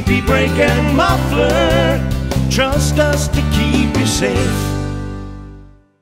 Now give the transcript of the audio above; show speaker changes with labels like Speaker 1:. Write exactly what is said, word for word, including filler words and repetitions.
Speaker 1: safety brake and muffler. Trust us to keep you safe.